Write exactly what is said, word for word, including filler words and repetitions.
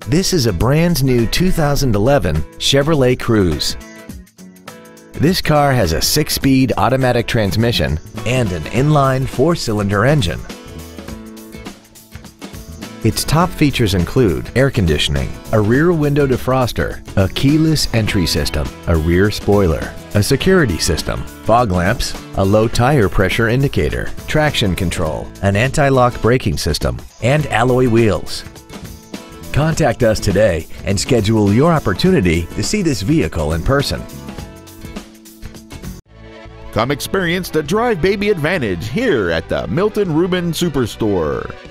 This is a brand new two thousand eleven Chevrolet Cruze. This car has a six-speed automatic transmission and an inline four-cylinder engine. Its top features include air conditioning, a rear window defroster, a keyless entry system, a rear spoiler, a security system, fog lamps, a low tire pressure indicator, traction control, an anti-lock braking system, and alloy wheels. Contact us today and schedule your opportunity to see this vehicle in person. Come experience the Drive Baby Advantage here at the Milton Ruben Superstore.